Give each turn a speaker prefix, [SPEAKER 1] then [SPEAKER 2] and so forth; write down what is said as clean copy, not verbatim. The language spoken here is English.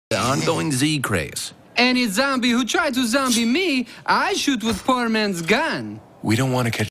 [SPEAKER 1] The ongoing Z craze.
[SPEAKER 2] Any zombie who tried to zombie me, I shoot with poor man's gun.
[SPEAKER 3] We don't want to catch